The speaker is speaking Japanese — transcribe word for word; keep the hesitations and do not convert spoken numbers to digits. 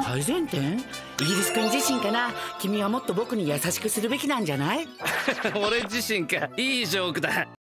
改善点？イギリス君自身かな。君はもっと僕に優しくするべきなんじゃない？ 俺自身か。いいジョークだ。